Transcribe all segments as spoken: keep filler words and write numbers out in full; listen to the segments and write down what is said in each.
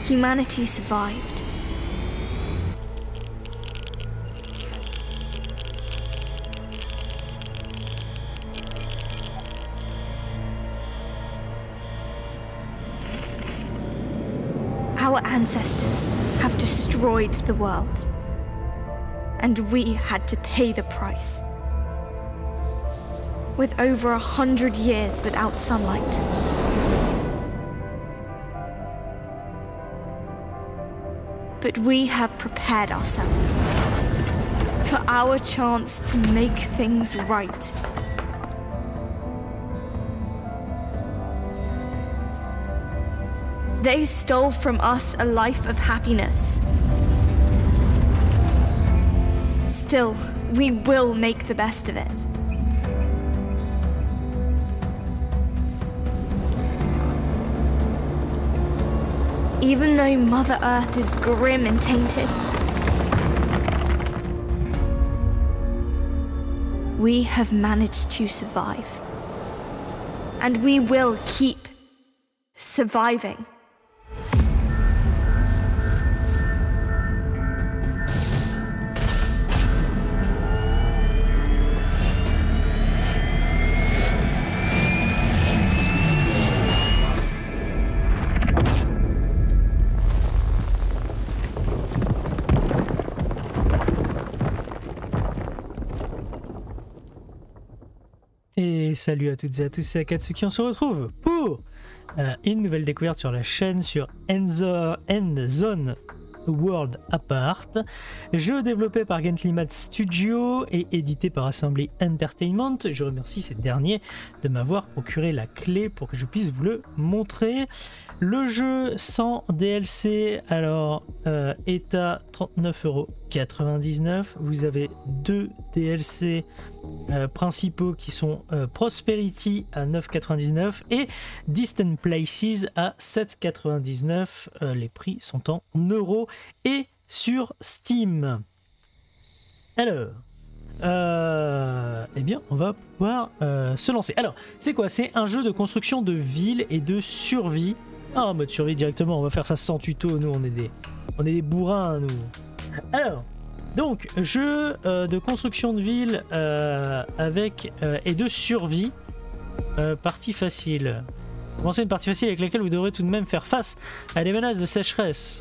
humanity survived. Our ancestors have destroyed the world, and we had to pay the price. With over a hundred years without sunlight. But we have prepared ourselves for our chance to make things right. They stole from us a life of happiness. Still, we will make the best of it. Even though Mother Earth is grim and tainted, we have managed to survive. And we will keep surviving. Et salut à toutes et à tous, c'est Akatsuki, on se retrouve pour euh, une nouvelle découverte sur la chaîne sur Enzo, Endzone World Apart, jeu développé par Gentleman Studio et édité par Assembly Entertainment. Je remercie ces derniers de m'avoir procuré la clé pour que je puisse vous le montrer. Le jeu sans D L C, alors euh, est à trente-neuf euros quatre-vingt-dix-neuf. Vous avez deux D L C euh, principaux qui sont euh, Prosperity à neuf euros quatre-vingt-dix-neuf et Distant Places à sept euros quatre-vingt-dix-neuf. Euh, les prix sont en euros et sur Steam. Alors, euh, eh bien, on va pouvoir euh, se lancer. Alors, c'est quoi? C'est un jeu de construction de villes et de survie. Ah, en mode survie directement, on va faire ça sans tuto, nous on est des, on est des bourrins, nous. Alors, donc, jeu euh, de construction de ville euh, avec euh, et de survie, euh, partie facile. Commencez une partie facile avec laquelle vous devrez tout de même faire face à des menaces de sécheresse.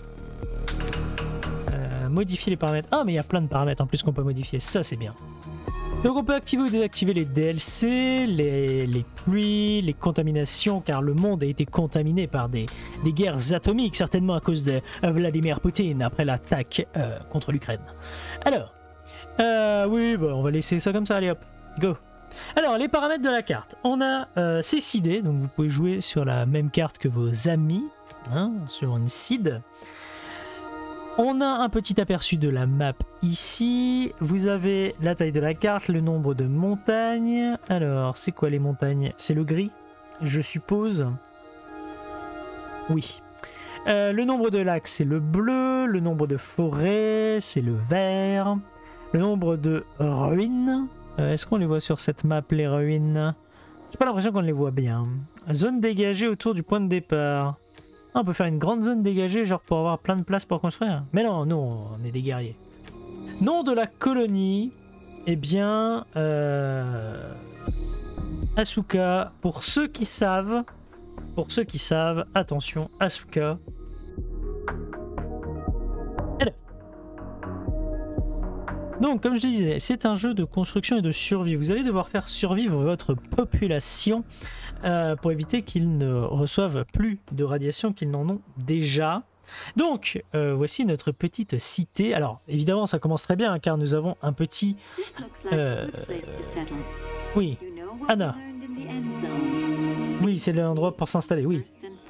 Euh, modifier les paramètres. Ah, mais il y a plein de paramètres en plus qu'on peut modifier, ça c'est bien. Donc on peut activer ou désactiver les D L C, les, les pluies, les contaminations, car le monde a été contaminé par des, des guerres atomiques, certainement à cause de Vladimir Poutine après l'attaque euh, contre l'Ukraine. Alors, euh, oui, bah, on va laisser ça comme ça, allez hop, go. Alors, les paramètres de la carte. On a euh, ces seedés, donc vous pouvez jouer sur la même carte que vos amis, hein, sur une seed. On a un petit aperçu de la map ici. Vous avez la taille de la carte, le nombre de montagnes. Alors, c'est quoi les montagnes? C'est le gris, je suppose. Oui. Euh, le nombre de lacs, c'est le bleu. Le nombre de forêts, c'est le vert. Le nombre de ruines. Euh, Est-ce qu'on les voit sur cette map, les ruines? J'ai pas l'impression qu'on les voit bien. Zone dégagée autour du point de départ. On peut faire une grande zone dégagée, genre pour avoir plein de place pour construire. Mais non, non, on est des guerriers. Nom de la colonie, eh bien, euh, Asuka. Pour ceux qui savent, pour ceux qui savent, attention, Asuka. Alors. Donc, comme je disais, c'est un jeu de construction et de survie. Vous allez devoir faire survivre votre population euh, pour éviter qu'ils ne reçoivent plus de radiation qu'ils n'en ont déjà. Donc, euh, voici notre petite cité. Alors, évidemment, ça commence très bien, hein, car nous avons un petit... Euh, oui, Anna. Oui, c'est l'endroit pour s'installer, oui.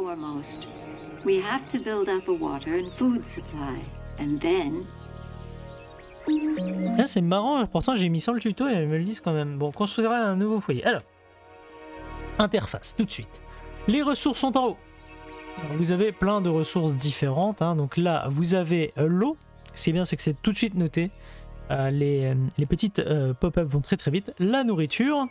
Ah, c'est marrant, pourtant j'ai mis sans le tuto et elles me le disent quand même. Bon, construira un nouveau foyer. Alors, interface, tout de suite. Les ressources sont en haut. Alors, vous avez plein de ressources différentes. Hein. Donc là, vous avez euh, l'eau. Ce qui est bien, c'est que c'est tout de suite noté. Euh, les, euh, les petites euh, pop-up vont très très vite. La nourriture.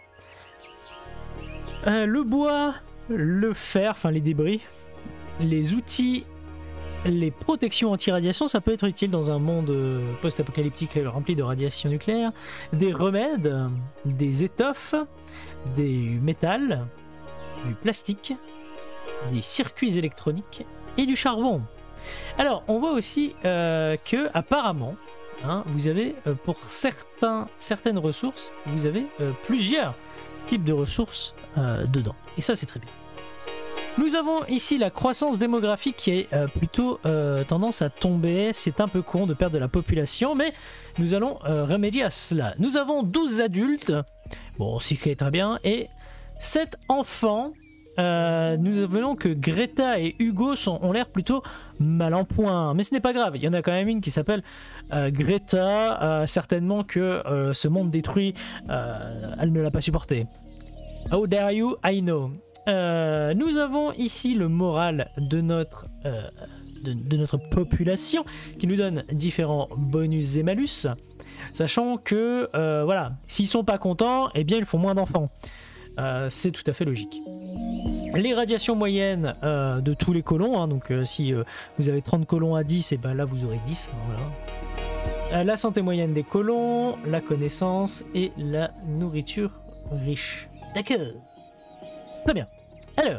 Euh, le bois, le fer, enfin les débris. Les outils les protections anti-radiation, ça peut être utile dans un monde post-apocalyptique rempli de radiation nucléaire. Des remèdes, des étoffes, des métals, du plastique, des circuits électroniques et du charbon. Alors, on voit aussi euh, que apparemment, hein, vous avez euh, pour certains, certaines ressources, vous avez euh, plusieurs types de ressources euh, dedans. Et ça, c'est très bien. Nous avons ici la croissance démographique qui est euh, plutôt euh, tendance à tomber. C'est un peu con de perdre de la population, mais nous allons euh, remédier à cela. Nous avons douze adultes, bon, c'est très bien, et sept enfants. Euh, nous voyons que Greta et Hugo sont, ont l'air plutôt mal en point, mais ce n'est pas grave. Il y en a quand même une qui s'appelle euh, Greta. Euh, certainement que euh, ce monde détruit, euh, elle ne l'a pas supporté. How dare you, I know. Euh, nous avons ici le moral de notre, euh, de, de notre population qui nous donne différents bonus et malus, sachant que euh, voilà, s'ils sont pas contents, eh bien ils font moins d'enfants. Euh, c'est tout à fait logique. Les radiations moyennes euh, de tous les colons, hein, donc euh, si euh, vous avez trente colons à dix, et ben là vous aurez dix. Hein, voilà. Euh, la santé moyenne des colons, la connaissance et la nourriture riche. D'accord. Très bien. Alors,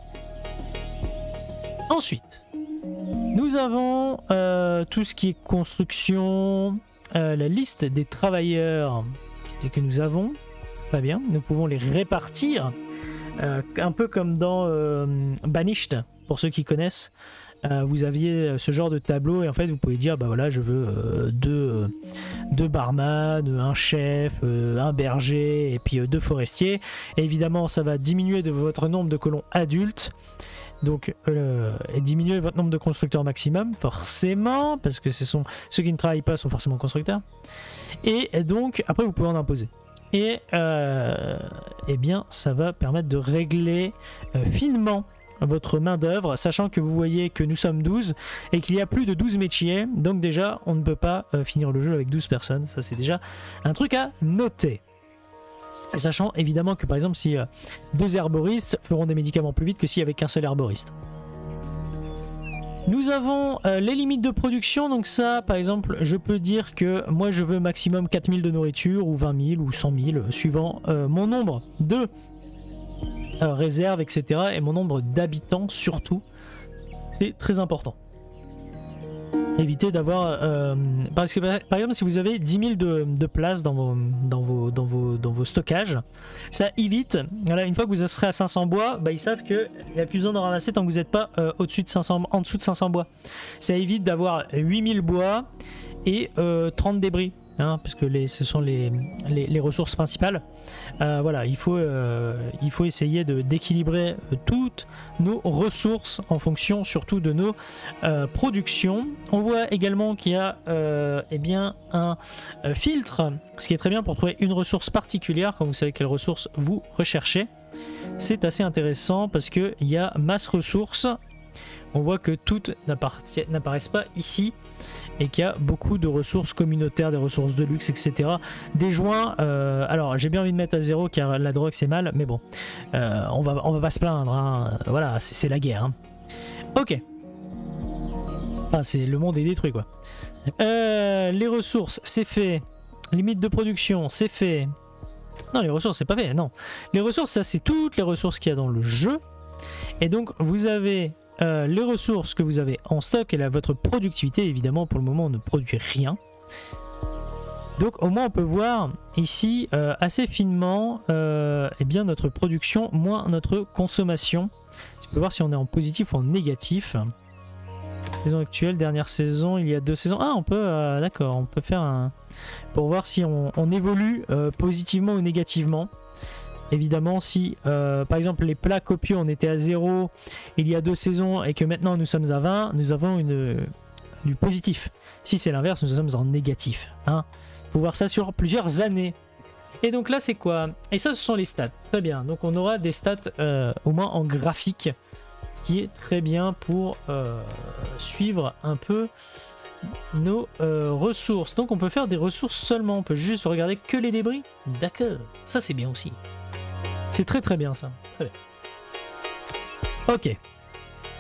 ensuite, nous avons euh, tout ce qui est construction, euh, la liste des travailleurs que nous avons. Très bien, nous pouvons les répartir, euh, un peu comme dans euh, Banished, pour ceux qui connaissent. Euh, vous aviez ce genre de tableau et en fait vous pouvez dire bah voilà je veux euh, deux, euh, deux barman, un chef, euh, un berger et puis euh, deux forestiers, et évidemment ça va diminuer de votre nombre de colons adultes, donc euh, et diminuer votre nombre de constructeurs maximum forcément parce que ce sont ceux qui ne travaillent pas sont forcément constructeurs, et donc après vous pouvez en imposer. Et euh, eh bien ça va permettre de régler euh, finement votre main d'œuvre, sachant que vous voyez que nous sommes douze et qu'il y a plus de douze métiers, donc déjà on ne peut pas euh, finir le jeu avec douze personnes. Ça c'est déjà un truc à noter, sachant évidemment que par exemple si euh, deux herboristes feront des médicaments plus vite que s'il y avait qu'un seul herboriste. Nous avons euh, les limites de production, donc ça par exemple je peux dire que moi je veux maximum quatre mille de nourriture ou vingt mille ou cent mille suivant euh, mon nombre de Euh, réserve, et cetera. Et mon nombre d'habitants surtout. C'est très important. Évitez d'avoir... Euh, parce que par exemple si vous avez dix mille de, de place dans vos, dans, vos, dans, vos, dans vos stockages, ça évite... Voilà, une fois que vous serez à cinq cents bois, bah, ils savent qu'il n'y a plus besoin d'en ramasser tant que vous n'êtes pas euh, au-dessus de cinq cents, en dessous de cinq cents bois. Ça évite d'avoir huit mille bois et euh, trente débris. Hein, parce que les, ce sont les, les, les ressources principales. Euh, voilà, il faut, euh, il faut essayer de, d'équilibrer toutes nos ressources en fonction surtout de nos euh, productions. On voit également qu'il y a euh, eh bien, un euh, filtre, ce qui est très bien pour trouver une ressource particulière quand vous savez quelle ressource vous recherchez. C'est assez intéressant parce qu'il y a masse ressources. On voit que toutes n'apparaissent pas ici et qu'il y a beaucoup de ressources communautaires, des ressources de luxe, et cetera. Des joints, euh, alors j'ai bien envie de mettre à zéro car la drogue c'est mal, mais bon, euh, on va, on va pas se plaindre, hein. Voilà, c'est la guerre. Hein. Ok. Ah, c'est, le monde est détruit quoi. Euh, les ressources, c'est fait. Limite de production, c'est fait. Non, les ressources, c'est pas fait, non. Les ressources, ça c'est toutes les ressources qu'il y a dans le jeu. Et donc vous avez... Euh, les ressources que vous avez en stock et la, votre productivité, évidemment pour le moment on ne produit rien, donc au moins on peut voir ici euh, assez finement euh, eh bien notre production moins notre consommation. On peut voir si on est en positif ou en négatif. Saison actuelle, dernière saison, il y a deux saisons. Ah on peut, euh, d'accord, on peut faire un... pour voir si on, on évolue euh, positivement ou négativement. Évidemment, si euh, par exemple les plats copieux on était à zéro il y a deux saisons et que maintenant nous sommes à vingt, nous avons une, du positif. Si c'est l'inverse, nous sommes en négatif. Hein. Il faut voir ça sur plusieurs années. Et donc là c'est quoi? Et ça ce sont les stats. Très bien, donc on aura des stats euh, au moins en graphique, ce qui est très bien pour euh, suivre un peu nos euh, ressources. Donc on peut faire des ressources seulement, on peut juste regarder que les débris. D'accord, ça c'est bien aussi. C'est très très bien ça. Très bien. Ok.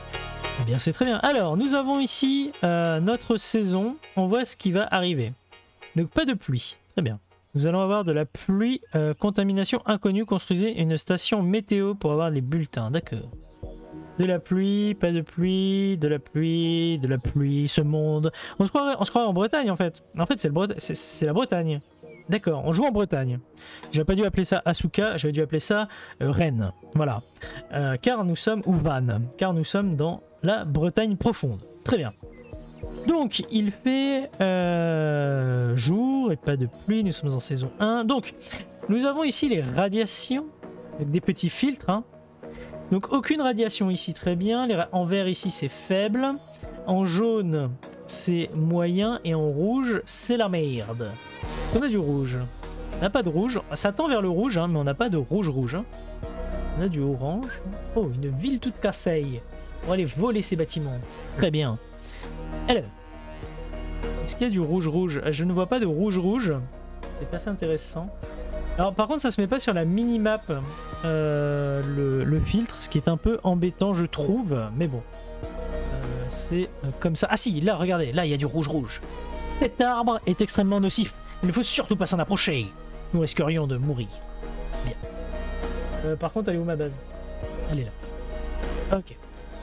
Eh bien, c'est très bien. Alors, nous avons ici euh, notre saison. On voit ce qui va arriver. Donc, pas de pluie. Très bien. Nous allons avoir de la pluie. Euh, contamination inconnue. Construisez une station météo pour avoir les bulletins. D'accord. De la pluie, pas de pluie, de la pluie, de la pluie, ce monde. On se croirait, on se croirait en Bretagne, en fait. En fait, c'est le Breta- c'est- c'est la Bretagne. D'accord, on joue en Bretagne. J'aurais pas dû appeler ça Asuka, j'aurais dû appeler ça euh, Rennes. Voilà. Euh, car nous sommes, ou Vannes, car nous sommes dans la Bretagne profonde. Très bien. Donc, il fait euh, jour et pas de pluie, nous sommes en saison un. Donc, nous avons ici les radiations, avec des petits filtres. Hein. Donc, aucune radiation ici, très bien. Les ra- en vert ici, c'est faible. En jaune, c'est moyen. Et en rouge, c'est la merde. On a du rouge. On n'a pas de rouge. Ça tend vers le rouge, hein, mais on n'a pas de rouge-rouge. Hein. On a du orange. Oh, une ville toute cassée. On va aller voler ces bâtiments. Très bien. Alors, est-ce qu'il y a du rouge-rouge? Je ne vois pas de rouge-rouge. C'est assez intéressant. Alors, par contre, ça se met pas sur la minimap, euh, le, le filtre, ce qui est un peu embêtant, je trouve. Mais bon, euh, c'est comme ça. Ah si, là, regardez, là, il y a du rouge-rouge. Cet arbre est extrêmement nocif. Il ne faut surtout pas s'en approcher. Nous risquerions de mourir. Bien. Euh, par contre, elle est où ma base? Elle est là. Ok.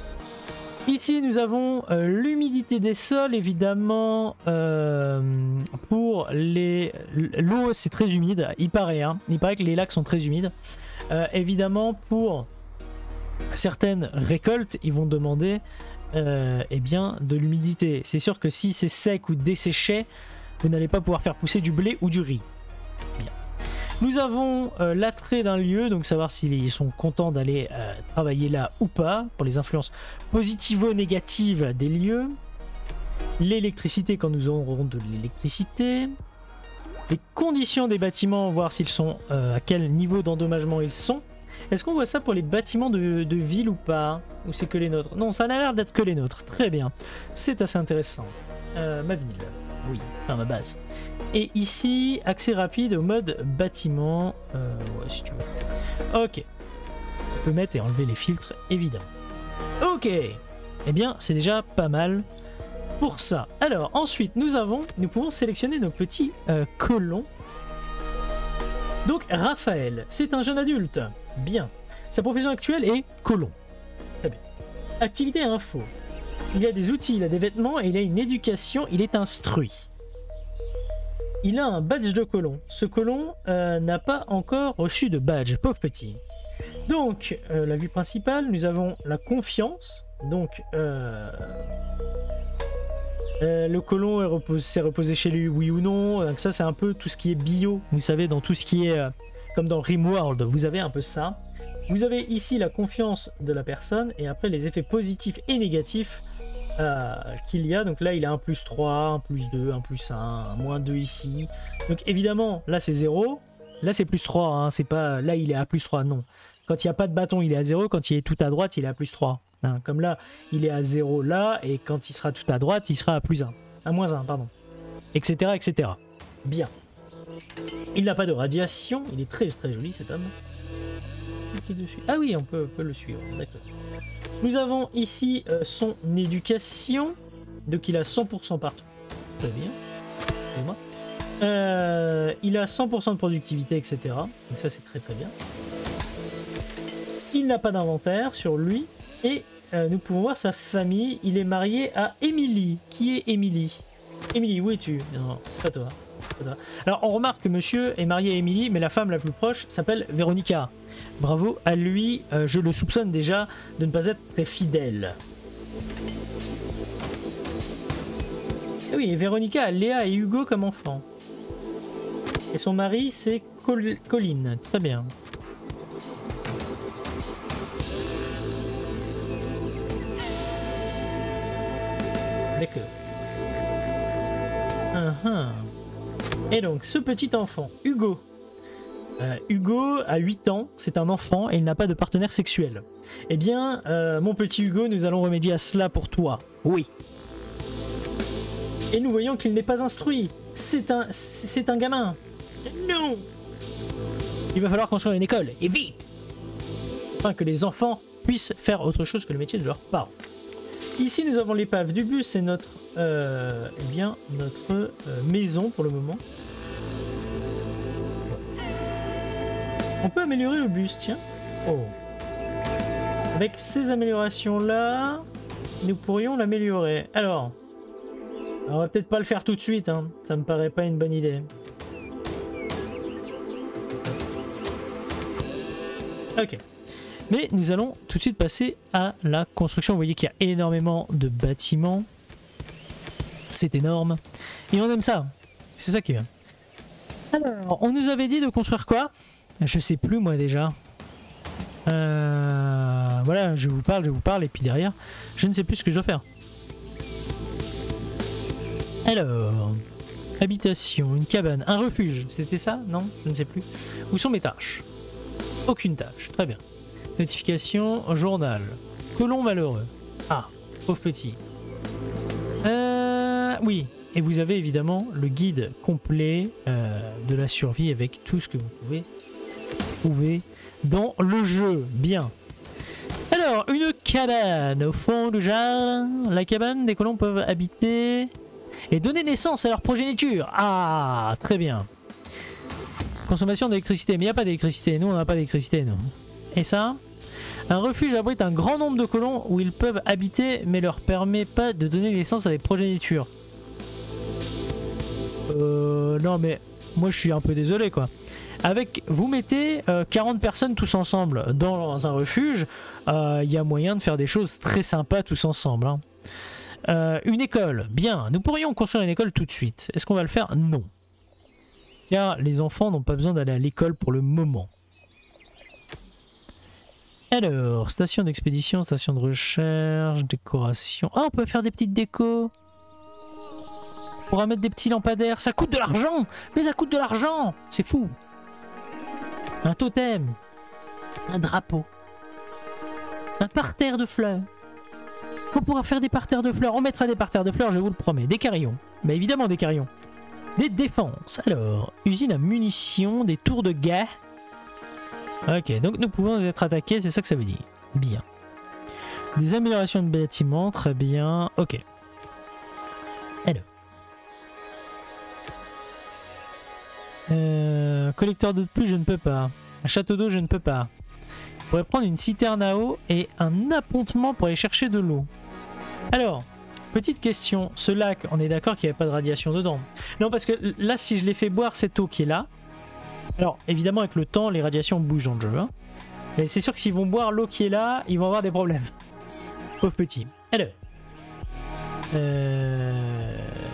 Ici, nous avons euh, l'humidité des sols, évidemment. Euh, pour les... L'eau, c'est très humide, il paraît. Hein. Il paraît que les lacs sont très humides. Euh, évidemment, pour certaines récoltes, ils vont demander euh, eh bien, de l'humidité. C'est sûr que si c'est sec ou desséché, vous n'allez pas pouvoir faire pousser du blé ou du riz. Bien. Nous avons euh, l'attrait d'un lieu, donc savoir s'ils sont contents d'aller euh, travailler là ou pas, pour les influences positivo-négatives des lieux. L'électricité, quand nous aurons de l'électricité. Les conditions des bâtiments, voir s'ils sont euh, à quel niveau d'endommagement ils sont. Est-ce qu'on voit ça pour les bâtiments de, de ville ou pas? Ou c'est que les nôtres? Non, ça a l'air d'être que les nôtres. Très bien. C'est assez intéressant. Euh, ma ville. Oui, enfin ma base. Et ici, accès rapide au mode bâtiment. Euh, ouais, si tu veux. Ok. On peut mettre et enlever les filtres, évidemment. Ok. Eh bien, c'est déjà pas mal pour ça. Alors, ensuite, nous avons, nous pouvons sélectionner nos petits euh, colons. Donc, Raphaël, c'est un jeune adulte. Bien. Sa profession actuelle est colon. Très bien. Activité info. Il a des outils, il a des vêtements et il a une éducation, il est instruit. Il a un badge de colon. Ce colon euh, n'a pas encore reçu de badge, pauvre petit. Donc, euh, la vue principale, nous avons la confiance. Donc, euh, euh, le colon est repos s'est reposé chez lui, oui ou non. Donc ça, c'est un peu tout ce qui est bio. Vous savez, dans tout ce qui est, euh, comme dans Rimworld, vous avez un peu ça. Vous avez ici la confiance de la personne et après les effets positifs et négatifs euh, qu'il y a. Donc là, il a un plus trois, un plus deux, un plus un, un moins deux ici. Donc évidemment, là, c'est zéro. Là, c'est plus trois. Hein. C'est pas... Là, il est à plus trois, non. Quand il n'y a pas de bâton, il est à zéro. Quand il est tout à droite, il est à plus trois. Hein. Comme là, il est à zéro là. Et quand il sera tout à droite, il sera à plus un. À moins un, pardon. Etc, et cetera. Bien. Il n'a pas de radiation. Il est très, très joli, cet homme. Dessus. Ah oui, on peut, on peut le suivre, d'accord. Nous avons ici euh, son éducation, donc il a cent pour cent partout. Très bien. Excusez-moi. Euh, il a cent pour cent de productivité, et cetera. Donc ça, c'est très très bien. Il n'a pas d'inventaire sur lui. Et euh, nous pouvons voir sa famille. Il est marié à Émilie. Qui est Émilie? Émilie, où es-tu? Non, c'est pas toi. Alors on remarque que monsieur est marié à Émilie, mais la femme la plus proche s'appelle Véronica. Bravo à lui, euh, je le soupçonne déjà de ne pas être très fidèle. Et oui, et Véronica a Léa et Hugo comme enfants. Et son mari c'est Col Colline, très bien. D'accord. Uh-huh. Et donc, ce petit enfant, Hugo. Euh, Hugo a huit ans, c'est un enfant et il n'a pas de partenaire sexuel. Eh bien, euh, mon petit Hugo, nous allons remédier à cela pour toi. Oui. Et nous voyons qu'il n'est pas instruit. C'est un, c'est un gamin. Non. Il va falloir construire une école, et vite. Afin que les enfants puissent faire autre chose que le métier de leurs parents. Ici, nous avons l'épave du bus, c'est notre, euh, eh bien, notre euh, maison pour le moment. On peut améliorer le bus, tiens. Oh. Avec ces améliorations-là, nous pourrions l'améliorer. Alors, on va peut-être pas le faire tout de suite, hein. Ça me paraît pas une bonne idée. Ok. Mais nous allons tout de suite passer à la construction. Vous voyez qu'il y a énormément de bâtiments. C'est énorme. Et on aime ça. C'est ça qui est bien. Alors, on nous avait dit de construire quoi? Je sais plus moi déjà. Euh, voilà, je vous parle, je vous parle, et puis derrière, je ne sais plus ce que je dois faire. Alors, habitation, une cabane, un refuge, c'était ça? Non, je ne sais plus. Où sont mes tâches? Aucune tâche, très bien. Notification, journal. Colon malheureux. Ah, pauvre petit. Euh, oui, et vous avez évidemment le guide complet euh, de la survie avec tout ce que vous pouvez trouver dans le jeu. Bien. Alors, une cabane au fond du jardin. La cabane, des colons peuvent habiter et donner naissance à leur progéniture. Ah, très bien. Consommation d'électricité. Mais il n'y a pas d'électricité. Nous, on n'a pas d'électricité, nous. Et ça? Un refuge abrite un grand nombre de colons où ils peuvent habiter, mais leur permet pas de donner naissance à des progénitures. Euh... Non, mais moi, je suis un peu désolé, quoi. Avec, vous mettez euh, quarante personnes tous ensemble dans un refuge, il euh, y a moyen de faire des choses très sympas tous ensemble. Hein. Euh, une école, bien, nous pourrions construire une école tout de suite. Est-ce qu'on va le faire? Non. Car les enfants n'ont pas besoin d'aller à l'école pour le moment. Alors, station d'expédition, station de recherche, décoration. Ah, on peut faire des petites décos. On pourra mettre des petits lampadaires. Ça coûte de l'argent! Mais ça coûte de l'argent! C'est fou! Un totem, un drapeau, un parterre de fleurs. On pourra faire des parterres de fleurs. On mettra des parterres de fleurs, je vous le promets. Des carillons. Mais évidemment des carillons. Des défenses. Alors, usine à munitions, des tours de guet. Ok, donc nous pouvons être attaqués, c'est ça que ça veut dire. Bien. Des améliorations de bâtiments, très bien. Ok. Alors. Euh, collecteur d'eau de pluie, je ne peux pas. Un château d'eau, je ne peux pas. Je pourrais prendre une citerne à eau et un appontement pour aller chercher de l'eau. Alors, petite question. Ce lac, on est d'accord qu'il n'y avait pas de radiation dedans? Non, parce que là, si je les fais boire cette eau qui est là... Alors, évidemment, avec le temps, les radiations bougent dans le jeu. Hein. Mais c'est sûr que s'ils vont boire l'eau qui est là, ils vont avoir des problèmes. Pauvre petit. Alors... Euh...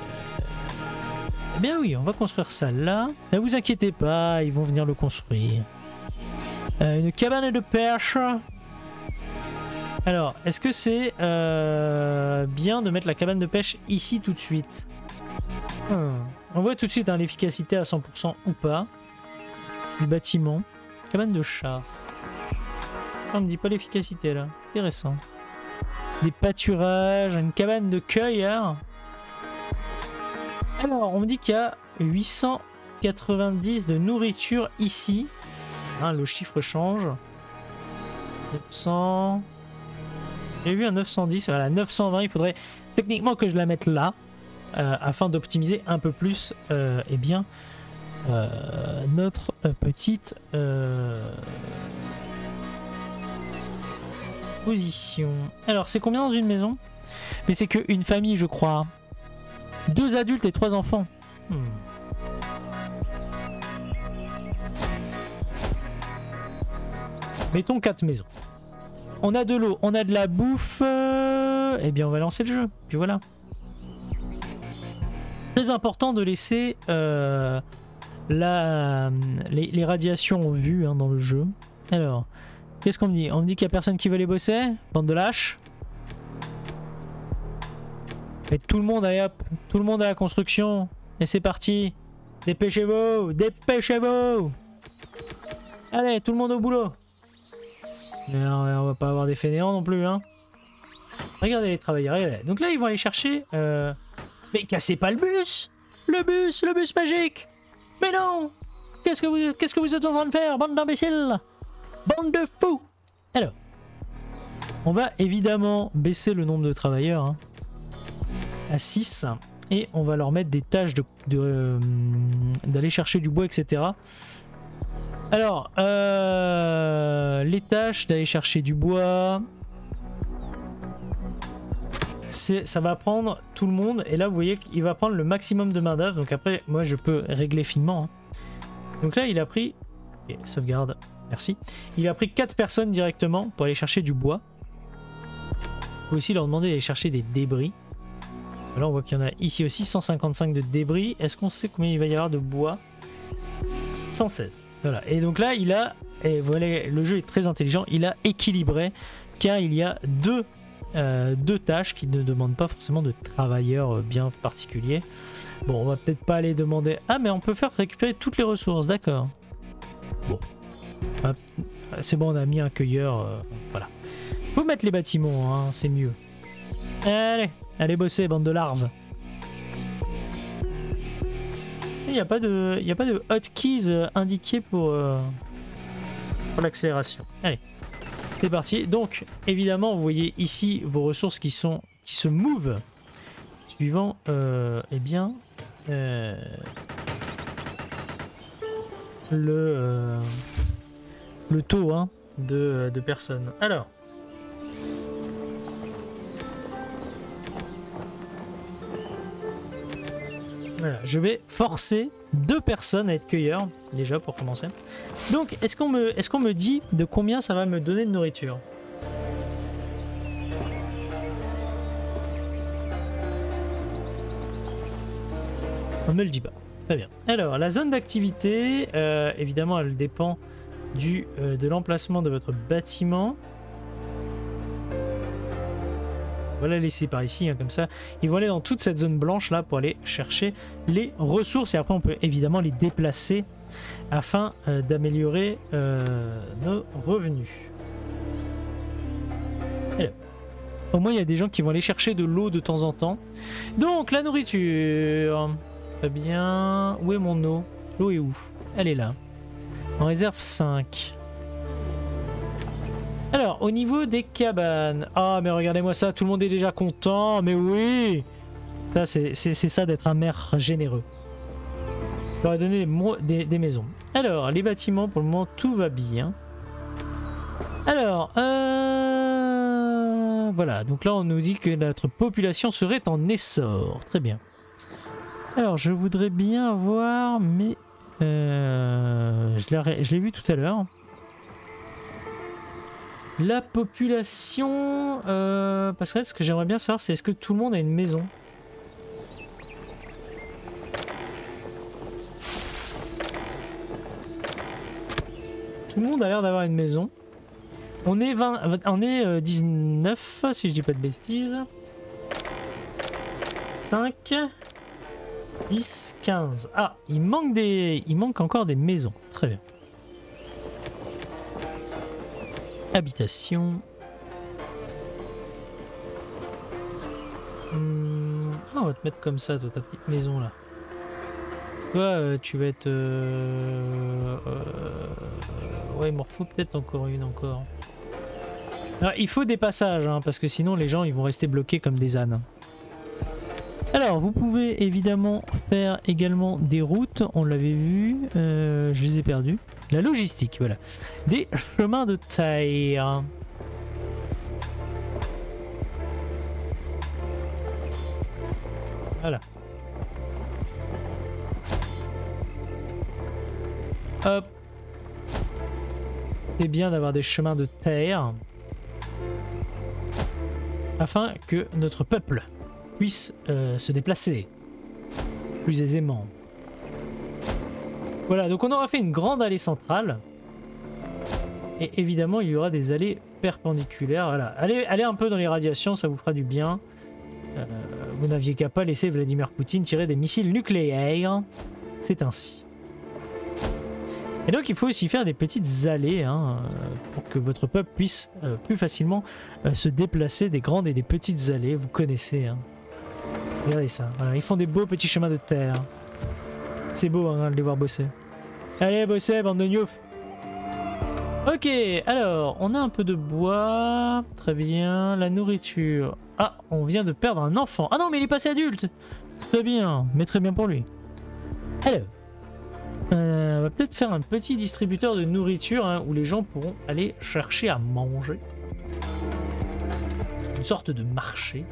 Eh bien oui, on va construire ça là. Ne vous inquiétez pas, ils vont venir le construire. Euh, une cabane de pêche. Alors, est-ce que c'est euh, bien de mettre la cabane de pêche ici tout de suite? hmm. On voit tout de suite hein, l'efficacité à cent pour cent ou pas. Du bâtiment. Cabane de chasse. On ne dit pas l'efficacité là. Intéressant. Des pâturages, une cabane de cueilleur. Alors, on me dit qu'il y a huit cent quatre-vingt-dix de nourriture ici. Hein, le chiffre change. neuf cents... J'ai vu un neuf cent dix, voilà, neuf cent vingt. Il faudrait techniquement que je la mette là, euh, afin d'optimiser un peu plus euh, eh bien, euh, notre euh, petite euh, position. Alors, c'est combien dans une maison? Mais c'est qu'une famille, je crois. Deux adultes et trois enfants. Hmm. Mettons quatre maisons. On a de l'eau, on a de la bouffe. Euh... Eh bien, on va lancer le jeu. Puis voilà. Très important de laisser euh, la, les, les radiations en vue hein, dans le jeu. Alors, qu'est-ce qu'on me dit? On me dit qu'il n'y a personne qui veut les bosser. Bande de lâches. Et tout le monde, allez hop, tout le monde à la construction. Et c'est parti. Dépêchez-vous, dépêchez-vous. Allez, tout le monde au boulot. Mais non, on va pas avoir des fainéants non plus, hein. Regardez les travailleurs, regardez. Donc là, ils vont aller chercher... Euh... Mais cassez pas le bus. Le bus, le bus magique. Mais non. Qu'est-ce que vous, qu'est-ce que vous êtes en train de faire, bande d'imbéciles? Bande de fous. Alors. On va évidemment baisser le nombre de travailleurs hein, à six et on va leur mettre des tâches de, de, euh, d'aller chercher du bois, et cetera. Alors, euh, les tâches d'aller chercher du bois, ça va prendre tout le monde. Et là, vous voyez qu'il va prendre le maximum de main d'œuvre. Donc après, moi, je peux régler finement. Hein. Donc là, il a pris... Okay, sauvegarde, merci. Il a pris quatre personnes directement pour aller chercher du bois. Il faut aussi leur demander d'aller chercher des débris. Là, on voit qu'il y en a ici aussi, cent cinquante-cinq de débris. Est-ce qu'on sait combien il va y avoir de bois? cent seize. Voilà. Et donc là, il a... Et voilà, le jeu est très intelligent. Il a équilibré car il y a deux, euh, deux tâches qui ne demandent pas forcément de travailleurs bien particuliers. Bon, on va peut-être pas aller demander... Ah, mais on peut faire récupérer toutes les ressources, d'accord. Bon. Ah, c'est bon, on a mis un cueilleur. Euh, voilà. Faut mettre les bâtiments, hein, c'est mieux. Allez, allez bosser, bande de larves. Il n'y a pas de, il n'y a pas de hotkeys indiqués pour, euh, pour l'accélération. Allez, c'est parti. Donc, évidemment, vous voyez ici vos ressources qui sont, qui se move suivant, euh, eh bien, euh, le, euh, le taux hein, de, de personnes. Alors. Voilà, je vais forcer deux personnes à être cueilleurs, déjà pour commencer. Donc, est-ce qu'on me, est-ce qu'on me dit de combien ça va me donner de nourriture? On ne me le dit pas. Très bien. Alors, la zone d'activité, euh, évidemment, elle dépend du, euh, de l'emplacement de votre bâtiment. On va la laisser par ici, hein, comme ça. Ils vont aller dans toute cette zone blanche là pour aller chercher les ressources. Et après, on peut évidemment les déplacer afin euh, d'améliorer euh, nos revenus. Et là. Au moins, il y a des gens qui vont aller chercher de l'eau de temps en temps. Donc, la nourriture. Très bien. Où est mon eau? L'eau est où? Elle est là. En réserve cinq. Alors, au niveau des cabanes... Ah, mais regardez-moi ça, tout le monde est déjà content, mais oui. Ça, c'est ça d'être un maire généreux. Je leur ai donné des, des, des maisons. Alors, les bâtiments, pour le moment, tout va bien. Alors, euh... voilà, donc là, on nous dit que notre population serait en essor. Très bien. Alors, je voudrais bien voir, mais... Euh... Je l'ai vu tout à l'heure. La population... Euh, parce que là, ce que j'aimerais bien savoir, c'est est-ce que tout le monde a une maison? Tout le monde a l'air d'avoir une maison. On est, vingt, on est euh, dix-neuf, si je dis pas de bêtises. cinq, dix, quinze. Ah, il manque, des, il manque encore des maisons. Très bien. Habitation. Hum, ah, on va te mettre comme ça, toi, ta petite maison là. Toi, euh, tu vas être... Euh, euh, ouais, il m'en faut peut-être encore une encore. Alors, il faut des passages, hein, parce que sinon les gens ils vont rester bloqués comme des ânes. Alors, vous pouvez évidemment faire également des routes, on l'avait vu, euh, je les ai perdus. La logistique, voilà. Des chemins de terre. Voilà. Hop. C'est bien d'avoir des chemins de terre. Afin que notre peuple puisse euh, se déplacer plus aisément. Voilà, donc on aura fait une grande allée centrale. Et évidemment, il y aura des allées perpendiculaires. Voilà. Allez, allez un peu dans les radiations, ça vous fera du bien. Euh, vous n'aviez qu'à pas laisser Vladimir Poutine tirer des missiles nucléaires. C'est ainsi. Et donc, il faut aussi faire des petites allées hein, pour que votre peuple puisse euh, plus facilement euh, se déplacer des grandes et des petites allées. Vous connaissez. Hein. Regardez ça. Voilà, ils font des beaux petits chemins de terre. C'est beau hein, de les voir bosser. Allez, bosser, bande de gnouf. Ok, alors, on a un peu de bois. Très bien. La nourriture. Ah, on vient de perdre un enfant. Ah non, mais il est passé adulte. Très bien, mais très bien pour lui. Alors, euh, on va peut-être faire un petit distributeur de nourriture hein, où les gens pourront aller chercher à manger. Une sorte de marché.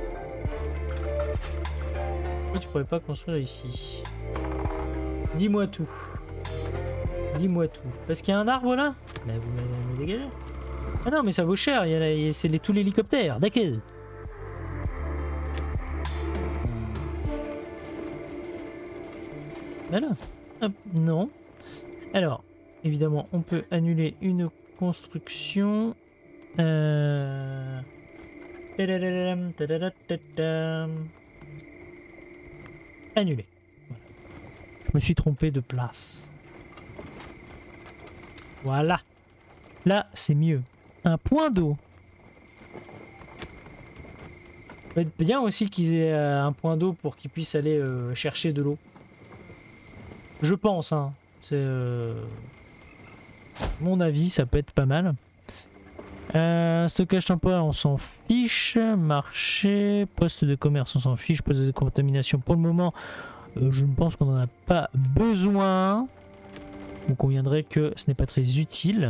Pourquoi tu pourrais pas construire ici? Dis-moi tout. Dis-moi tout. Parce qu'il y a un arbre là? Bah vous me dégagez. Ah non mais ça vaut cher, il y a la... c'est les... tout l'hélicoptère, d'accord. Voilà. Hop, non. Alors, évidemment, on peut annuler une construction. Euh... Annuler. Voilà. Je me suis trompé de place. Voilà. Là, c'est mieux. Un point d'eau. Ça peut être bien aussi qu'ils aient euh, un point d'eau pour qu'ils puissent aller euh, chercher de l'eau. Je pense, hein. C'est euh... mon avis, ça peut être pas mal. Euh, stockage temporaire, on s'en fiche. Marché, poste de commerce, on s'en fiche. Poste de contamination, pour le moment, euh, je ne pense qu'on n'en a pas besoin. On conviendrait que ce n'est pas très utile.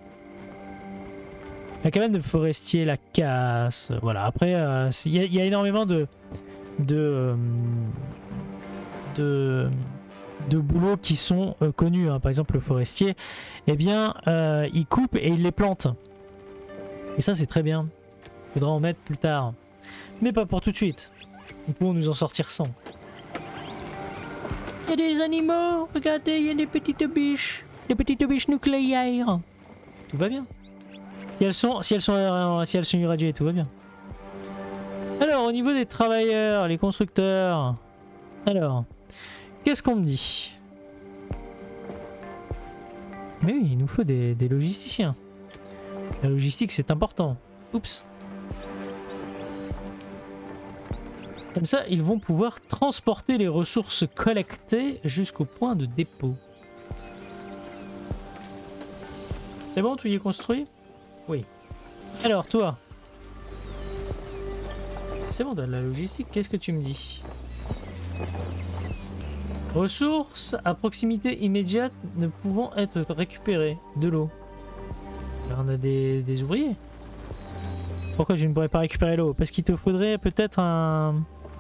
La cabane de forestier, la casse. Voilà, après, il euh, y, y a énormément de... de... Euh, de de boulots qui sont euh, connus, hein. Par exemple le forestier, eh bien euh, il coupe et il les plante. Et ça c'est très bien. Il faudra en mettre plus tard. Mais pas pour tout de suite. Nous pouvons nous en sortir sans. Il y a des animaux, regardez, il y a des petites biches. Des petites biches nucléaires. Tout va bien. Si elles sont, si elles sont, euh, si elles sont irradiées, tout va bien. Alors au niveau des travailleurs, les constructeurs. Alors... qu'est-ce qu'on me dit? Mais oui, il nous faut des, des logisticiens. La logistique, c'est important. Oups. Comme ça, ils vont pouvoir transporter les ressources collectées jusqu'au point de dépôt. C'est bon, tout y est construit? Oui. Alors, toi. C'est bon, t'as de la logistique. Qu'est-ce que tu me dis? Ressources à proximité immédiate ne pouvant être récupérées. De l'eau. On a des, des ouvriers. Pourquoi je ne pourrais pas récupérer l'eau? Parce qu'il te faudrait peut-être un,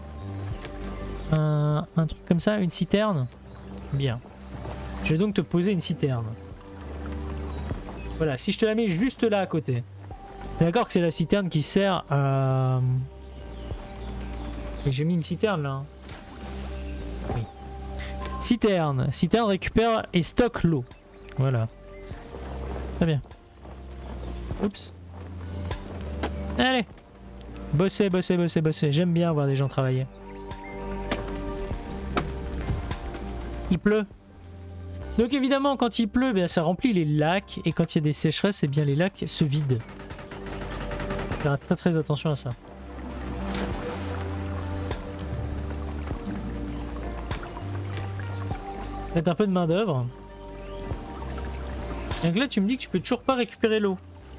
un... un truc comme ça, une citerne. Bien. Je vais donc te poser une citerne. Voilà, si je te la mets juste là à côté. D'accord que c'est la citerne qui sert à... Et j'ai mis une citerne là. Oui. Citerne. Citerne récupère et stocke l'eau. Voilà. Très bien. Oups. Allez. Bosser, bosser, bosser, bosser. J'aime bien voir des gens travailler. Il pleut. Donc évidemment, quand il pleut, bien, ça remplit les lacs. Et quand il y a des sécheresses, eh bien, les lacs se vident. Faire très très attention à ça. Mettre un peu de main d'œuvre. Donc là tu me dis que tu peux toujours pas récupérer l'eau.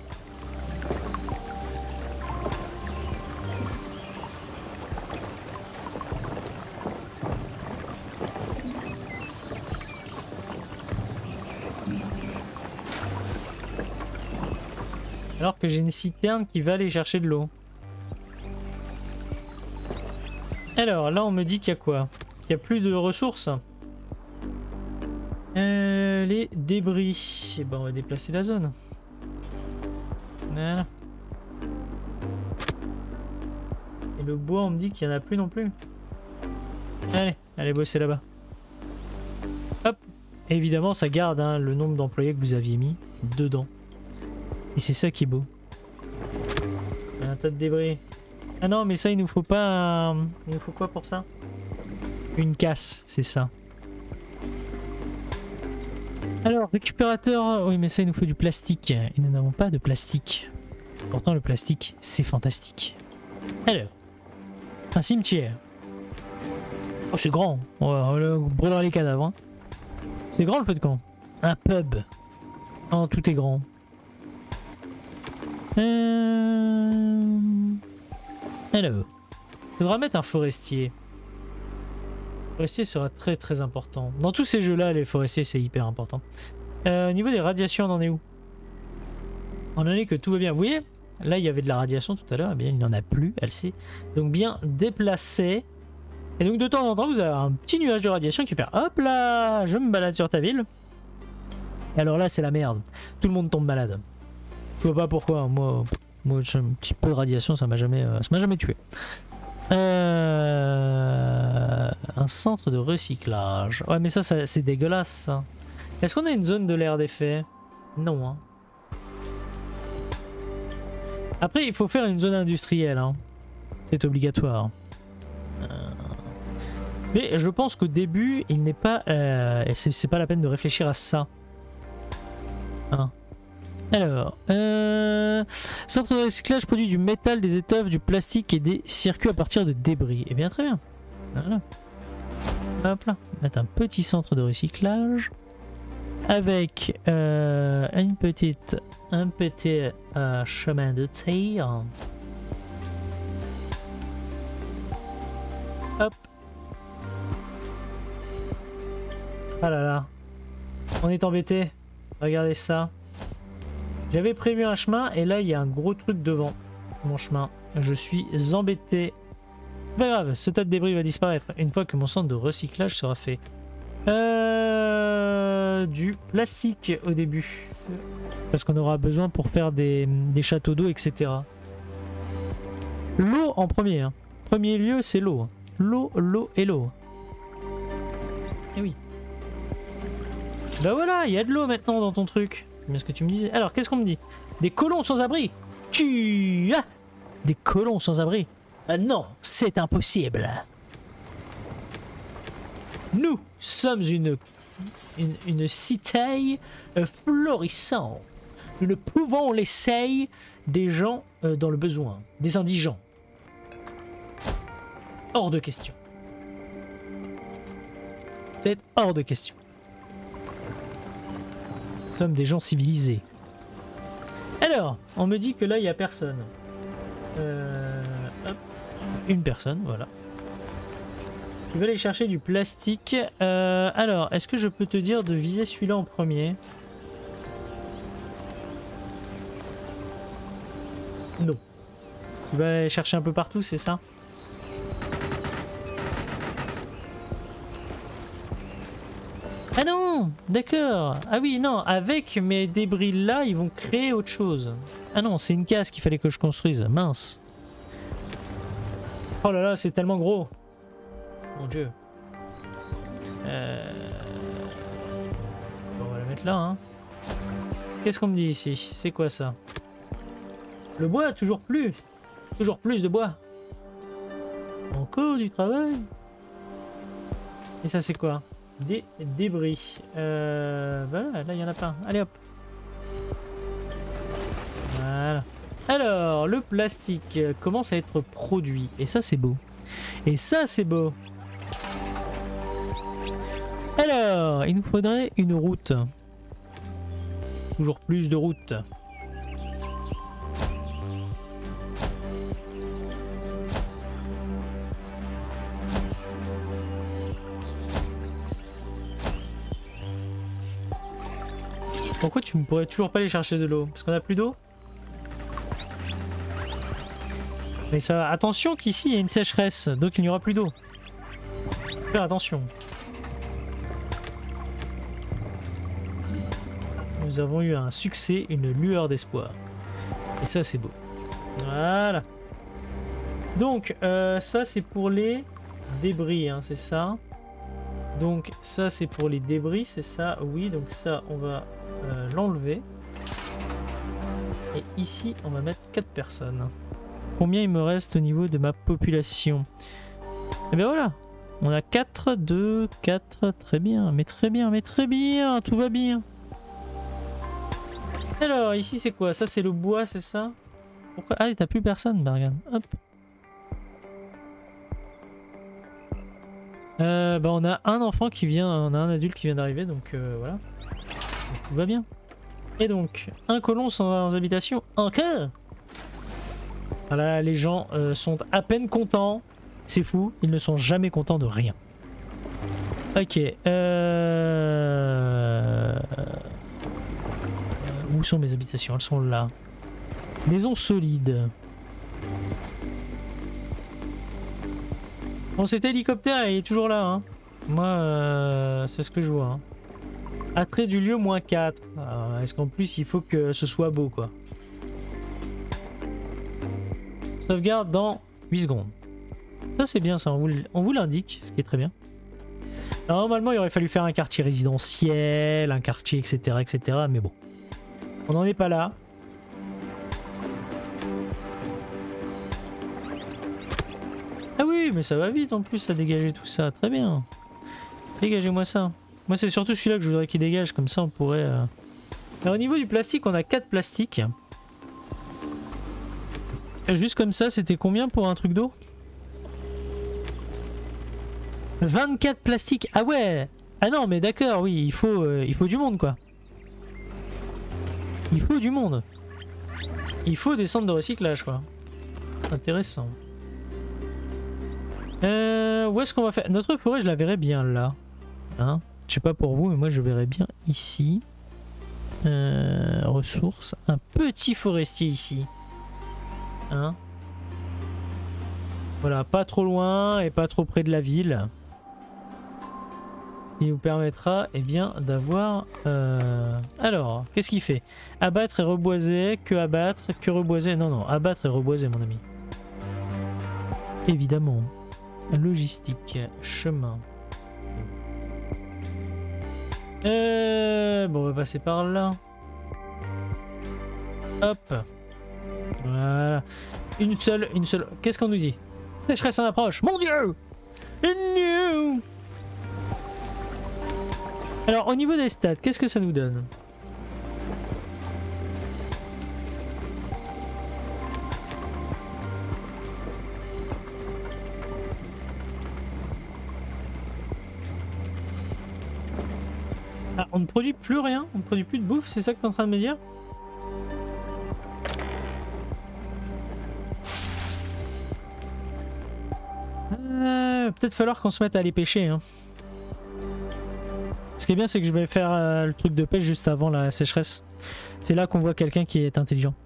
Alors que j'ai une citerne qui va aller chercher de l'eau. Alors là on me dit qu'il y a quoi? Qu'il n'y a plus de ressources. Euh, les débris. Et ben on va déplacer la zone. Voilà. Et le bois on me dit qu'il n'y en a plus non plus. Allez, allez bosser là-bas. Hop. Et évidemment ça garde hein, le nombre d'employés que vous aviez mis dedans. Et c'est ça qui est beau. Un tas de débris. Ah non mais ça il nous faut pas... Un... Il nous faut quoi pour ça? Une casse, c'est ça. Alors, récupérateur, oui mais ça il nous faut du plastique, et nous n'avons pas de plastique. Pourtant le plastique c'est fantastique. Alors, un cimetière. Oh c'est grand, on va brûler les cadavres. Hein. C'est grand le feu de camp. Un pub. Oh, tout est grand. Euh... Alors, faudra mettre un forestier. Le forestier sera très très important. Dans tous ces jeux-là, les forestiers, c'est hyper important. Euh, au niveau des radiations, on en est où? On en est que tout va bien. Vous voyez, là, il y avait de la radiation tout à l'heure. Eh bien, il n'y en a plus. Elle s'est donc bien déplacée. Et donc, de temps en temps, vous avez un petit nuage de radiation qui fait hop là, je me balade sur ta ville. Et alors là, c'est la merde. Tout le monde tombe malade. Je vois pas pourquoi. Moi, moi j'ai un petit peu de radiation, ça m'a jamais, euh, ça m'a jamais tué. Euh... Un centre de recyclage. Ouais, mais ça, ça c'est dégueulasse. Est-ce qu'on a une zone de l'air d'effet? Non. Hein. Après, il faut faire une zone industrielle. Hein. C'est obligatoire. Euh... Mais je pense qu'au début, il n'est pas... Euh... C'est pas la peine de réfléchir à ça. Hein. Alors, euh... centre de recyclage produit du métal, des étoffes, du plastique et des circuits à partir de débris. Eh bien, très bien. Voilà. Hop là. Mettre un petit centre de recyclage avec euh, une petite, un petit euh, chemin de tir. Hop. Ah là là. On est embêté. Regardez ça. J'avais prévu un chemin et là il y a un gros truc devant mon chemin. Je suis embêté. C'est pas grave, ce tas de débris va disparaître une fois que mon centre de recyclage sera fait. Euh, du plastique au début. Parce qu'on aura besoin pour faire des, des châteaux d'eau, et cetera. L'eau en premier. Hein. Premier lieu, c'est l'eau. L'eau, l'eau et l'eau. Et oui. Bah voilà, il y a de l'eau maintenant dans ton truc. Mais ce que tu me disais. Alors, qu'est-ce qu'on me dit? Des colons sans abri. Qui ah Des colons sans abri. Ah non, c'est impossible. Nous sommes une, une, une cité euh, florissante. Nous ne pouvons laisser des gens euh, dans le besoin, des indigents. Hors de question. C'est hors de question. Nous sommes des gens civilisés. Alors, on me dit que là, il n'y a personne. Euh, hop. Une personne, voilà. Je vais aller chercher du plastique. Euh, alors, est-ce que je peux te dire de viser celui-là en premier? Non. Tu vas aller chercher un peu partout, c'est ça? Ah non, d'accord. Ah oui, non, avec mes débris là, ils vont créer autre chose. Ah non, c'est une case qu'il fallait que je construise. Mince. Oh là là, c'est tellement gros. Mon dieu. Euh... Bon, on va la mettre là. Hein. Qu'est-ce qu'on me dit ici? C'est quoi ça? Le bois, toujours plus. Toujours plus de bois. Encore du travail. Et ça, c'est quoi? Des débris. Euh... Voilà, là, il y en a plein. Allez, hop. Voilà. Alors, le plastique commence à être produit. Et ça, c'est beau. Et ça, c'est beau. Alors, il nous faudrait une route. Toujours plus de routes. Pourquoi tu ne pourrais toujours pas aller chercher de l'eau? Parce qu'on a plus d'eau? Mais ça va. Attention qu'ici il y a une sécheresse, donc il n'y aura plus d'eau. Faire attention. Nous avons eu un succès, une lueur d'espoir. Et ça c'est beau. Voilà. Donc euh, ça c'est pour les débris, hein, c'est ça. Donc ça c'est pour les débris, c'est ça, oui. Donc ça on va euh, l'enlever. Et ici on va mettre quatre personnes. Combien il me reste au niveau de ma population? Et bien voilà, on a quatre, deux, quatre, très bien, mais très bien, mais très bien, tout va bien. Alors, ici c'est quoi? Ça c'est le bois, c'est ça? Pourquoi? Ah, t'as plus personne, bah regarde, hop. Euh, bah on a un enfant qui vient, on a un adulte qui vient d'arriver, donc euh, voilà. Donc, tout va bien. Et donc, un colon sans habitation encore. Voilà, les gens euh, sont à peine contents. C'est fou, ils ne sont jamais contents de rien. Ok. Euh... Où sont mes habitations? Elles sont là. Maison solide. Bon, cet hélicoptère, il est toujours là. Hein. Moi, euh, c'est ce que je vois. Hein. Attrait du lieu, moins quatre. Est-ce qu'en plus, il faut que ce soit beau, quoi. Sauvegarde dans huit secondes. Ça, c'est bien, ça. On vous, on vous l'indique, ce qui est très bien. Alors, normalement, il aurait fallu faire un quartier résidentiel, un quartier, et cetera, et cetera. Mais bon. On n'en est pas là. Ah oui, mais ça va vite en plus à dégager tout ça. Très bien. Dégagez-moi ça. Moi, c'est surtout celui-là que je voudrais qu'il dégage. Comme ça, on pourrait... Euh... Alors, au niveau du plastique, on a quatre plastiques. Juste comme ça, c'était combien pour un truc d'eau? vingt-quatre plastiques. Ah ouais. Ah non, mais d'accord, oui. Il faut, euh, il faut du monde, quoi. Il faut du monde. Il faut des centres de recyclage, quoi. Intéressant. Euh, où est-ce qu'on va faire? Notre forêt, je la verrais bien là. Hein? Je sais pas pour vous, mais moi je verrais bien ici. Euh, ressources. Un petit forestier ici. Hein? Voilà, pas trop loin et pas trop près de la ville. Ce qui vous permettra eh bien d'avoir... Euh... Alors, qu'est-ce qu'il fait? Abattre et reboiser, que abattre, que reboiser. Non, non, abattre et reboiser mon ami. Évidemment. Logistique, chemin. Euh, bon, on va passer par là. Hop. Voilà. Une seule, une seule. Qu'est-ce qu'on nous dit? Sécheresse en approche. Mon Dieu! No! Alors, au niveau des stats, qu'est-ce que ça nous donne? Ah, on ne produit plus rien? On ne produit plus de bouffe? C'est ça que tu es en train de me dire? euh, Peut-être falloir qu'on se mette à aller pêcher. Hein. Ce qui est bien, c'est que je vais faire euh, le truc de pêche juste avant la sécheresse. C'est là qu'on voit quelqu'un qui est intelligent.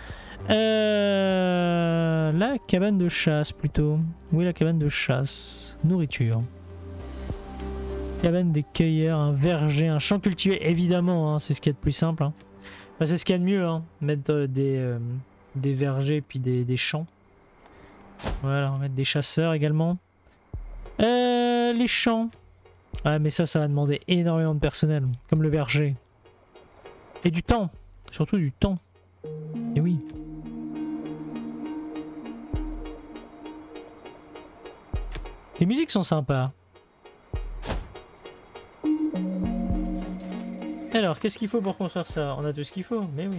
Euh, la cabane de chasse plutôt. Où est la cabane de chasse? Nourriture. Cabane des cueilleurs, un verger, un champ cultivé, évidemment, hein, c'est ce qu'il y a de plus simple. Hein. Enfin, c'est ce qu'il y a de mieux, hein, mettre euh, des, euh, des vergers puis des, des champs. Voilà, on va mettre des chasseurs également. Euh, les champs. Ouais, mais ça, ça va demander énormément de personnel, comme le verger. Et du temps, surtout du temps. Et oui. Les musiques sont sympas. Alors, qu'est-ce qu'il faut pour construire ça? On a tout ce qu'il faut, mais oui.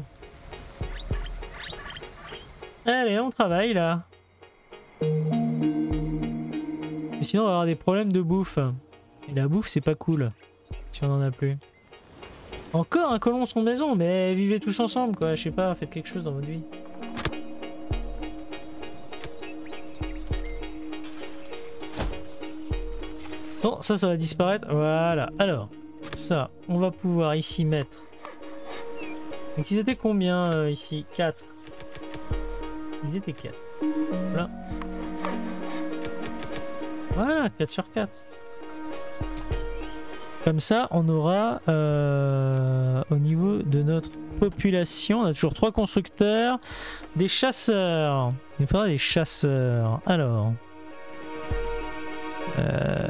Allez, on travaille là. Et sinon, on va avoir des problèmes de bouffe. Et la bouffe, c'est pas cool. Si on en a plus. Encore un colon sans maison, mais vivez tous ensemble, quoi. Je sais pas, faites quelque chose dans votre vie. Bon, ça, ça va disparaître. Voilà. Alors. Ça, on va pouvoir ici mettre. Donc ils étaient combien euh, ici? Quatre. Ils étaient quatre. Voilà. Voilà, quatre sur quatre. Comme ça, on aura euh, au niveau de notre population, on a toujours trois constructeurs, des chasseurs. Il faudra des chasseurs. Alors. Euh...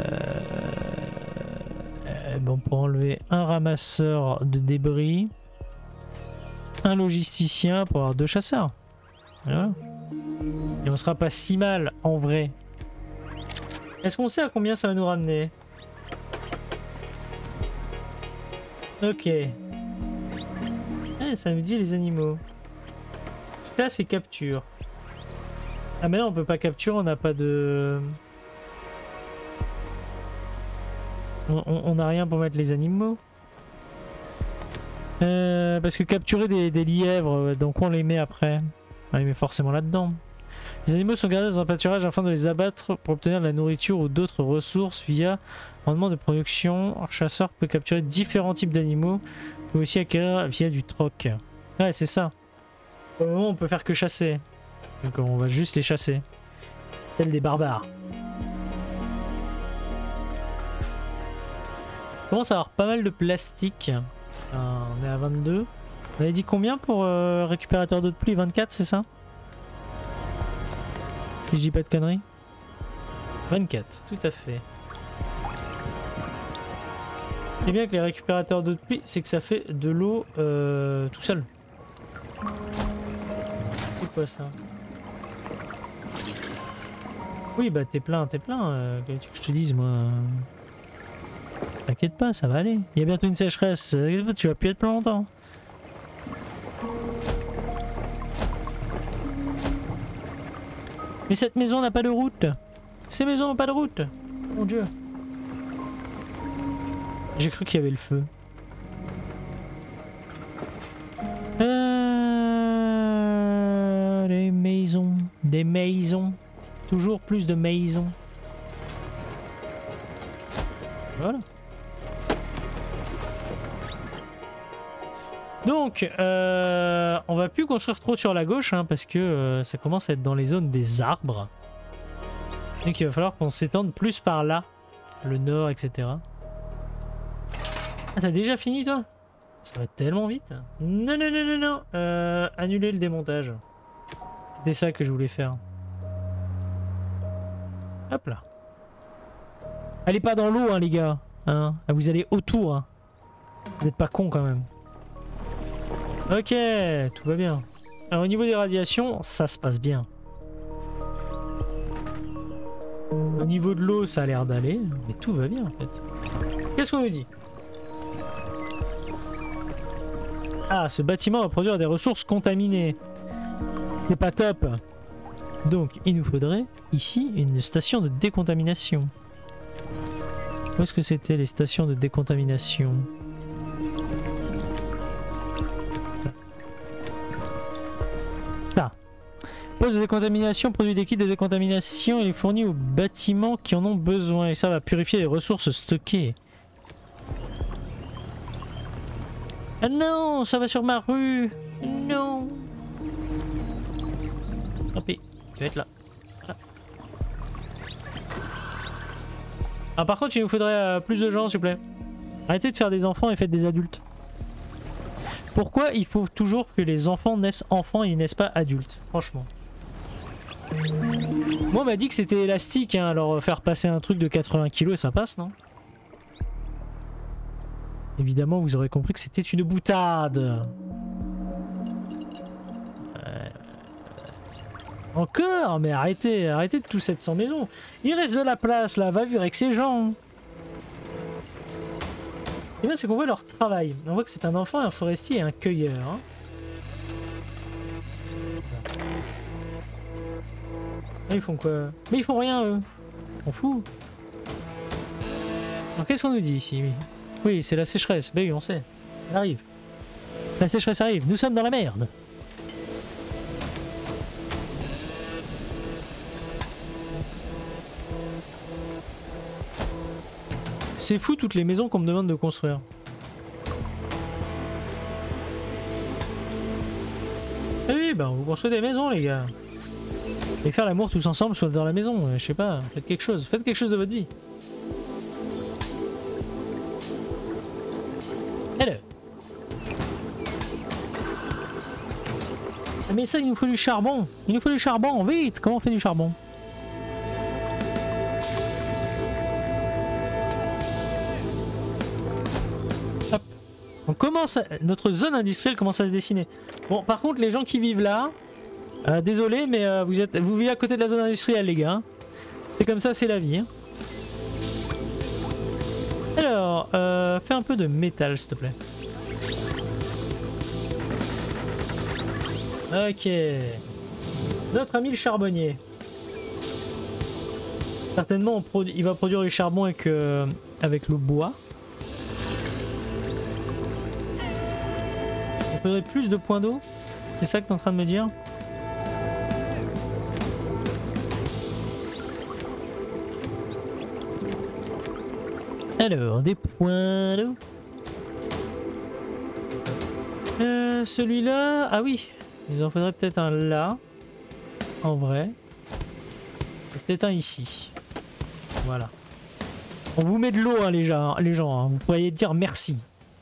Bon, pour enlever un ramasseur de débris, un logisticien pour avoir deux chasseurs. Voilà. Et on sera pas si mal en vrai. Est-ce qu'on sait à combien ça va nous ramener? Ok. Ah, ça nous dit les animaux. Là, c'est capture. Ah, mais là, on peut pas capturer, on n'a pas de... On n'a rien pour mettre les animaux. Euh, parce que capturer des, des lièvres, donc on les met après. On les met forcément là-dedans. Les animaux sont gardés dans un pâturage afin de les abattre pour obtenir de la nourriture ou d'autres ressources via un rendement de production. Un chasseur peut capturer différents types d'animaux. Il peut aussi acquérir via du troc. Ouais, c'est ça. Au moment, on peut faire que chasser. Donc on va juste les chasser. Tels des barbares. On commence à avoir pas mal de plastique. Euh, on est à vingt-deux. On avait dit combien pour euh, récupérateur d'eau de pluie? vingt-quatre, c'est ça? Si je dis pas de conneries. vingt-quatre, tout à fait. Et bien que les récupérateurs d'eau de pluie, c'est que ça fait de l'eau euh, tout seul. C'est quoi ça? Oui, bah t'es plein, t'es plein. Euh, que tu que je te dise, moi. T'inquiète pas, ça va aller. Il y a bientôt une sécheresse. Tu vas plus être plein longtemps. Mais cette maison n'a pas de route. Ces maisons n'ont pas de route. Mon Dieu. J'ai cru qu'il y avait le feu. Euh... Des maisons. Des maisons. Toujours plus de maisons. Voilà. Donc, euh, on va plus construire trop sur la gauche hein, parce que euh, ça commence à être dans les zones des arbres. Donc il va falloir qu'on s'étende plus par là, le nord, et cetera. Ah, t'as déjà fini toi? Ça va tellement vite. Non, non, non, non, non. Euh, annuler le démontage. C'était ça que je voulais faire. Hop là. Allez pas dans l'eau, hein, les gars. Hein, vous allez autour. Hein. Vous êtes pas cons quand même. Ok, tout va bien. Alors au niveau des radiations, ça se passe bien. Au niveau de l'eau, ça a l'air d'aller, mais tout va bien en fait. Qu'est-ce qu'on nous dit? Ah, ce bâtiment va produire des ressources contaminées. C'est pas top. Donc, il nous faudrait ici une station de décontamination. Où est-ce que c'était les stations de décontamination? Ça. Poste de décontamination produit des kits de décontamination et les fournit aux bâtiments qui en ont besoin. Et ça va purifier les ressources stockées. Ah non, ça va sur ma rue. Non. Tant pis, tu vas être là. là. Ah par contre, il nous faudrait euh, plus de gens s'il vous plaît. Arrêtez de faire des enfants et faites des adultes. Pourquoi il faut toujours que les enfants naissent enfants et ils naissent pas adultes? Franchement. Moi on m'a dit que c'était élastique, hein, alors faire passer un truc de quatre-vingts kilos ça passe, non? Évidemment vous aurez compris que c'était une boutade. Euh... Encore? Mais arrêtez, arrêtez de tout être sans maison. Il reste de la place là, va vivre avec ces gens. Et bien c'est qu'on voit leur travail. On voit que c'est un enfant, un forestier et un cueilleur. Hein. Ah, ils font quoi? Mais ils font rien eux. On fout. Alors qu'est-ce qu'on nous dit ici? Oui, c'est la sécheresse. Ben oui, on sait. Elle arrive. La sécheresse arrive. Nous sommes dans la merde. C'est fou toutes les maisons qu'on me demande de construire. Ah oui, bah on vous construit des maisons les gars. Et faire l'amour tous ensemble soit dans la maison, je sais pas, faites quelque chose, faites quelque chose de votre vie. Hello. Mais ça il nous faut du charbon, il nous faut du charbon, vite. Comment on fait du charbon? On commence à... Notre zone industrielle commence à se dessiner. Bon, par contre, les gens qui vivent là, euh, désolé, mais euh, vous êtes, vous vivez à côté de la zone industrielle, les gars. C'est comme ça, c'est la vie. Hein. Alors, euh, fais un peu de métal, s'il te plaît. Ok. Notre ami le charbonnier. Certainement, on produ... il va produire du charbon avec, euh, avec le bois. faudrait plus de points d'eau? C'est ça que tu es en train de me dire? Alors, des points d'eau. Euh, celui-là... Ah oui, il en faudrait peut-être un là. En vrai. Peut-être un ici. Voilà. On vous met de l'eau, hein, les gens. Les gens hein. Vous pourriez dire merci.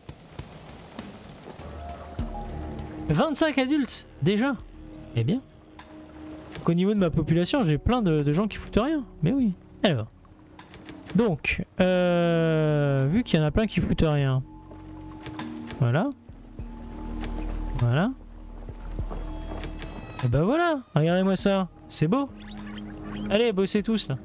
vingt-cinq adultes, déjà. Eh bien. Donc, au niveau de ma population, j'ai plein de, de gens qui foutent rien. Mais oui. Alors. Donc, euh, vu qu'il y en a plein qui foutent rien. Voilà. Voilà. Et ben voilà. Regardez-moi ça. C'est beau. Allez, bossez tous là.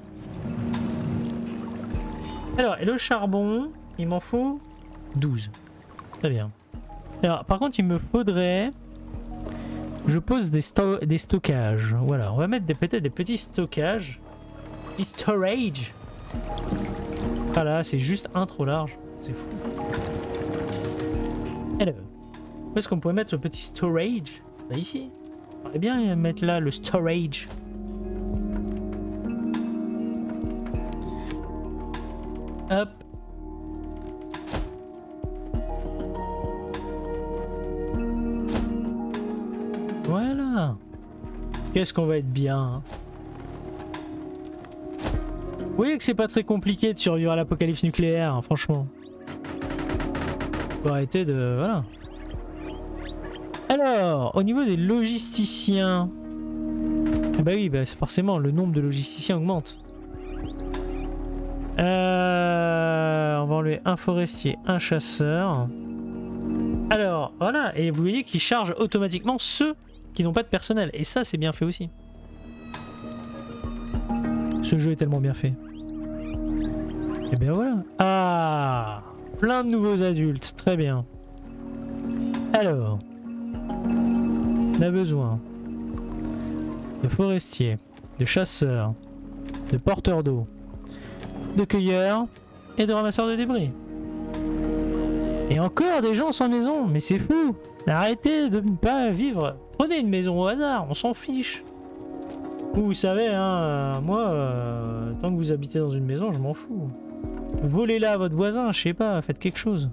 Alors, et le charbon, il m'en faut douze. Très bien. Alors, par contre, il me faudrait... Je pose des, sto des stockages. Voilà, on va mettre peut-être des petits stockages. Des storage. Ah là, c'est juste un trop large. C'est fou. Alors, où est-ce qu'on pourrait mettre le petit storage? Bah ici. On pourrait bien mettre là le storage. Hop. Voilà. Qu'est-ce qu'on va être bien. Hein. Vous voyez que c'est pas très compliqué de survivre à l'apocalypse nucléaire, hein, franchement. Faut arrêter de... Voilà. Alors, au niveau des logisticiens... Ah bah oui, bah forcément, le nombre de logisticiens augmente. Euh, on va enlever un forestier, un chasseur. Alors, voilà, et vous voyez qu'ils chargent automatiquement ceux qui n'ont pas de personnel. Et ça, c'est bien fait aussi. Ce jeu est tellement bien fait. Et bien voilà. Ah, plein de nouveaux adultes, très bien. Alors, on a besoin de forestiers, de chasseurs, de porteurs d'eau, de cueilleurs et de ramasseurs de débris. Et encore des gens sans maison, mais c'est fou. Arrêtez de ne pas vivre. Prenez une maison au hasard, on s'en fiche. Vous savez, hein, euh, moi, euh, tant que vous habitez dans une maison, je m'en fous. Volez-la à votre voisin, je sais pas, faites quelque chose.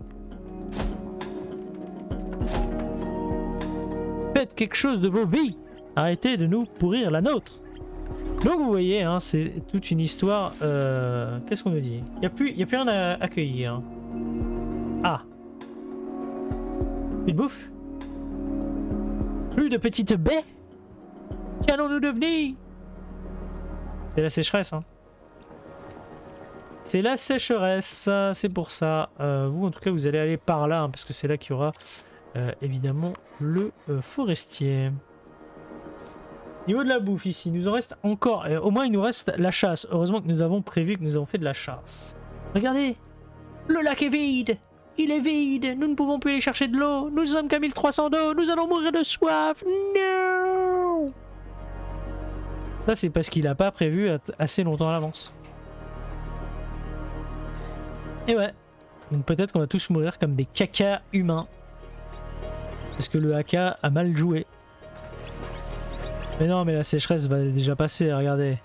Faites quelque chose de vos vies. Arrêtez de nous pourrir la nôtre. Donc vous voyez, hein, c'est toute une histoire. Euh, Qu'est-ce qu'on nous dit? Il n'y a plus, y a plus rien à accueillir. Ah. Plus de bouffe? Plus de petites baies? Qu'allons-nous devenir? C'est la sécheresse, hein. C'est la sécheresse, c'est pour ça. Euh, vous, en tout cas, vous allez aller par là, hein, parce que c'est là qu'il y aura, euh, évidemment, le euh, forestier. Niveau de la bouffe, ici, il nous en reste encore. Euh, au moins, il nous reste la chasse. Heureusement que nous avons prévu que nous avons fait de la chasse. Regardez, le lac est vide. Il est vide. Nous ne pouvons plus aller chercher de l'eau. Nous sommes qu'à mille trois cents d'eau. Nous allons mourir de soif. Non. Ça, c'est parce qu'il n'a pas prévu assez longtemps à l'avance. Et ouais. Donc peut-être qu'on va tous mourir comme des caca humains. Parce que le haka a mal joué. Mais non, mais la sécheresse va déjà passer, regardez.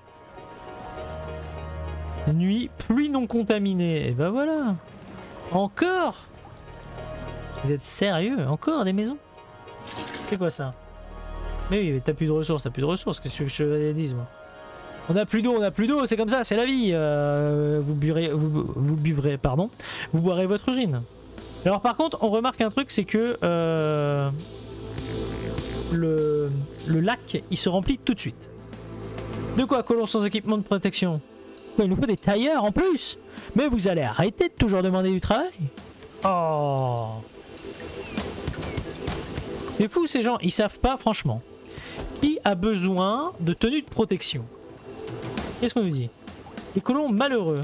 Nuit, pluie non contaminée. Et ben voilà. Encore? Vous êtes sérieux? Encore des maisons? C'est quoi ça? Mais oui, mais t'as plus de ressources, t'as plus de ressources. Qu'est-ce que je te dis, moi? On a plus d'eau, on a plus d'eau, c'est comme ça, c'est la vie. Euh, vous, burez, vous, vous buvrez, pardon. Vous boirez votre urine. Alors par contre, on remarque un truc, c'est que euh, le, le lac, il se remplit tout de suite. De quoi, colons sans équipement de protection? Il nous faut des tailleurs en plus. Mais vous allez arrêter de toujours demander du travail. Oh. C'est fou ces gens, ils savent pas franchement. Qui a besoin de tenue de protection? Qu'est-ce qu'on nous dit? Les colons malheureux.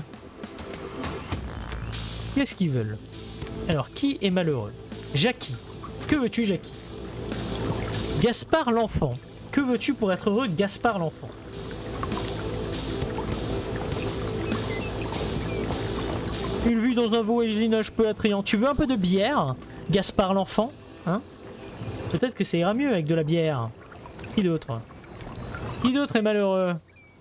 Qu'est-ce qu'ils veulent? Alors, qui est malheureux? Jackie. Que veux-tu, Jackie? Gaspard l'enfant. Que veux-tu pour être heureux, Gaspard l'enfant? Une vue dans un voisinage peu attrayant. Tu veux un peu de bière, Gaspard l'enfant? Hein? Peut-être que ça ira mieux avec de la bière. Qui d'autre? Qui d'autre est malheureux?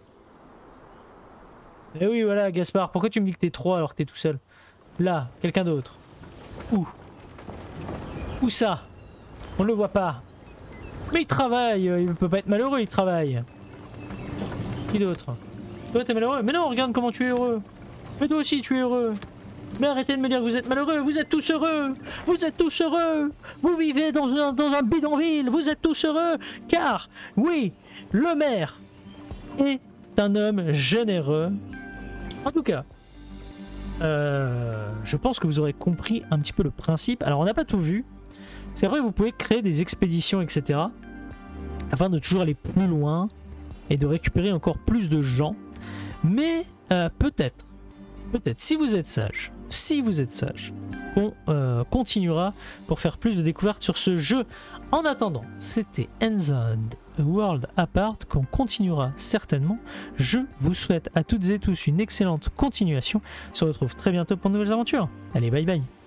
Eh oui, voilà, Gaspard, pourquoi tu me dis que t'es trois alors que t'es tout seul? Là, quelqu'un d'autre. Où? Où ça? On le voit pas. Mais il travaille, il peut pas être malheureux, il travaille. Qui d'autre? Toi, t'es malheureux? Mais non, regarde comment tu es heureux. Mais toi aussi, tu es heureux. Mais arrêtez de me dire que vous êtes malheureux, vous êtes tous heureux. Vous êtes tous heureux. Vous vivez dans un, dans un bidonville, vous êtes tous heureux. Car, oui, le maire est un homme généreux. En tout cas, euh, je pense que vous aurez compris un petit peu le principe. Alors, on n'a pas tout vu. Parce qu'après, vous pouvez créer des expéditions, et cetera. Afin de toujours aller plus loin et de récupérer encore plus de gens. Mais euh, peut-être, peut-être, si vous êtes sage, si vous êtes sage, on euh, continuera pour faire plus de découvertes sur ce jeu. En attendant, c'était Hands-On World Apart qu'on continuera certainement. Je vous souhaite à toutes et tous une excellente continuation. On se retrouve très bientôt pour de nouvelles aventures. Allez, bye bye.